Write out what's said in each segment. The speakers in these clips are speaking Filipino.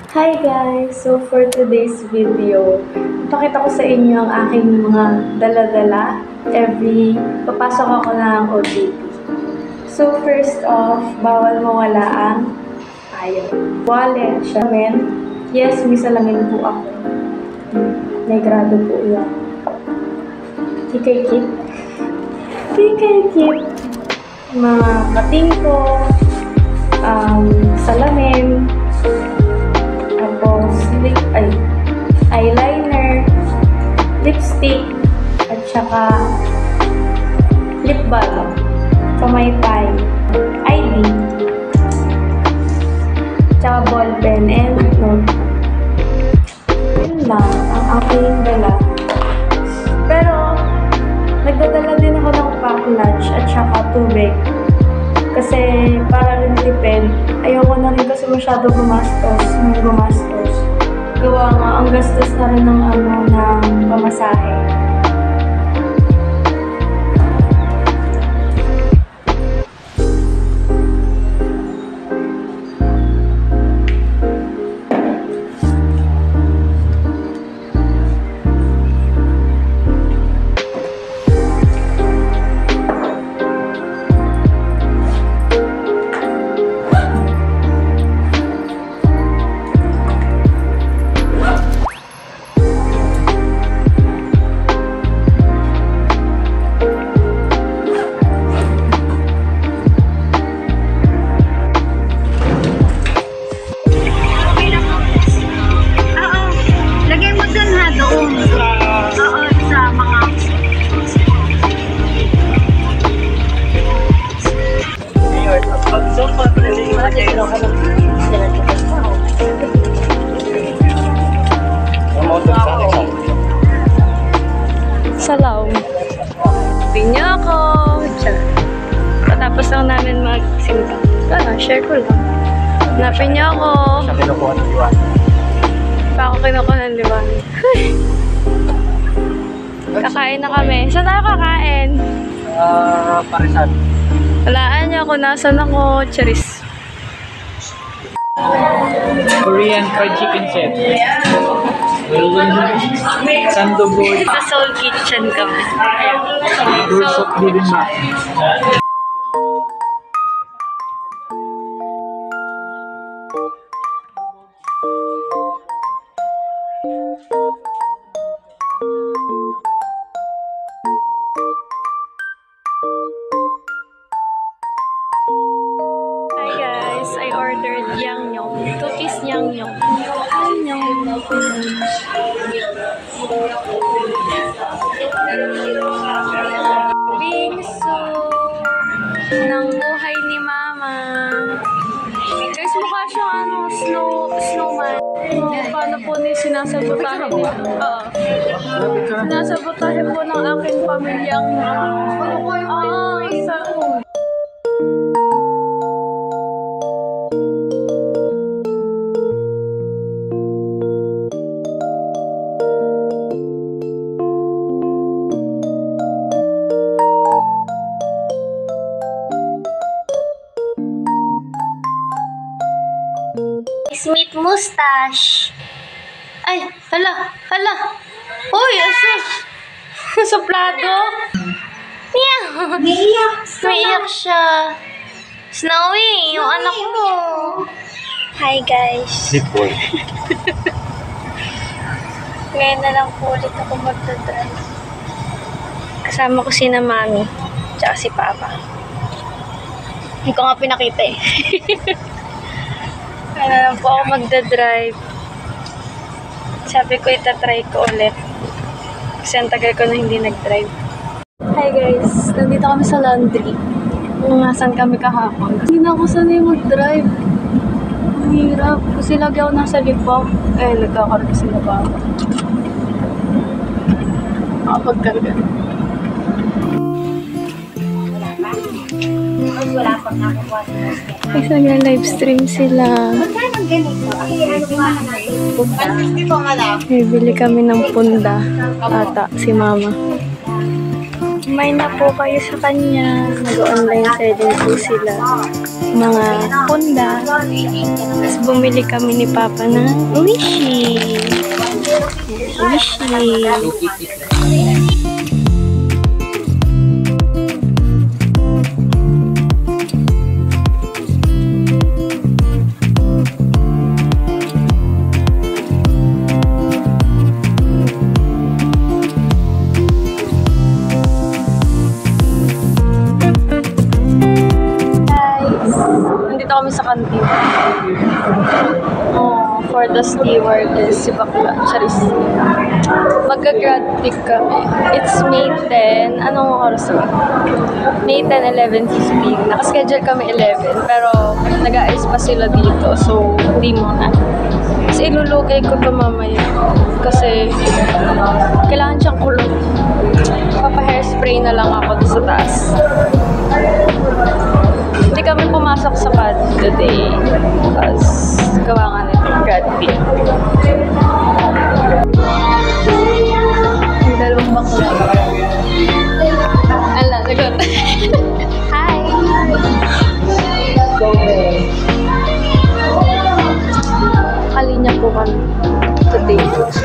Hi guys! So for today's video, ipakita ko sa inyo ang aking mga dala-dala papasok ako ng OJT. So first off, bawal mawala ang wallet, salamin. Yes, may salamin po ako. May grado po yan. Tikay-kit. Mga pating ko, salamin, tapos eyeliner, lipstick, at saka lip balm, pamaypay, ID, tsaka ballpen, and note. Yun lang ang aking dala. Pero nagdadala din ako ng pack lunch at saka tubig. Kasi para rin tipid, ayoko na rin kasi masyado gumastos. Gawa nga, ang gastos na rin ng pamasahe. Salaw. Pinya ako. Patapos lang namin magsimba. Share ko lang. Hanapin niyo ako. Siya kinukuha ng liwan. Pa ako kinukuha ng liwan. Kakain na kami. Saan tayo kakain? Parisan. Walaan niyo ako. Nasaan ako? Charis. Korean fried chicken set. Sandoboy. Sa Soul Kitchen kami. Dulsot bibimbap. Hi guys, I ordered yangnyeom. 2-piece yangnyeom. Bingsu ng buhay ni Mama. Guys, mukha siyang snowman. Paano po ni sinasabotahe po? Sinasabotahe po ng aking pamilyang sa Smith mustache. Ay, hala. Uy, suplado. Meow. Naiyak siya. Snowy, yung anak mo. Hi, guys. Zipboy. Ngayon na lang po ulit ako magdadrive. Kasama ko si Mami. Tsaka si Papa. Hindi ko nga pinakita eh. Ngayon na lang po ako magdadrive. Sabi ko itatry ko ulit. Kasi ang tagal ko na hindi nag-drive. Hi guys, nandito kami sa laundry. Kung nasan kami kahapon. Hindi na ako sanay mag-drive. Ang hirap. Kasi lagi ako nasa lipa. Nagkakaroon kasi na ba ako. Nakapagkarga. Wala pang nakukuha sa Kasi nag-livestream sila. Magkano ganito? Bibili kami ng punda. Ata, si Mama. Kumain na po kayo sa kanya. Nag-online selling po sila. Mga punda. Tapos bumili kami ni Papa ng Wishi. Wishi. Nandito kami sa kantin. Oh, for the stewardess, si Bakla, Charis. Magka-grad pick kami. It's May 10. Anong oras ba? May 10, 11:15. Nakaschedule kami 11. Pero nag-aayos pa sila dito. So, hindi muna. Kasi ilulugay ko ito mamaya. Kasi kailangan siyang kulot. Papa-hairspray na lang ako doon sa taas. Hindi kami pumasok sa pad today because gawa nga nito, grad pick. Yung dalawang bakla. Ala, lagot. Hi! Go there. Kalinya po kami today.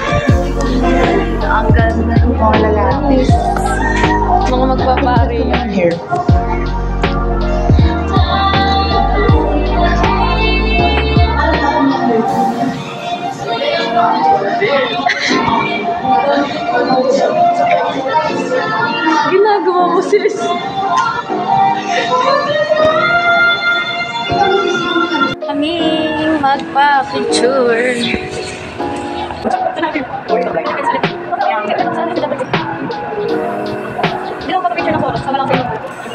Ang ganda ng mga lalaki. Mga magpapari. Here. Ginagawa mo, sis. Kaming magpa-picture. Hindi lang magpa-picture ng photos. Sama lang kayo.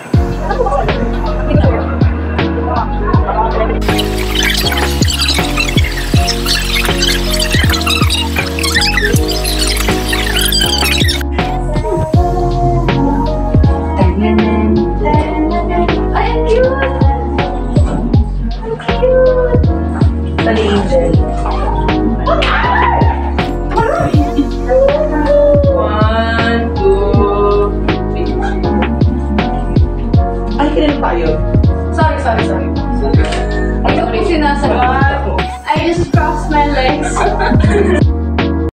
Sorry. Ay, ko sinasagot. I just crossed my legs.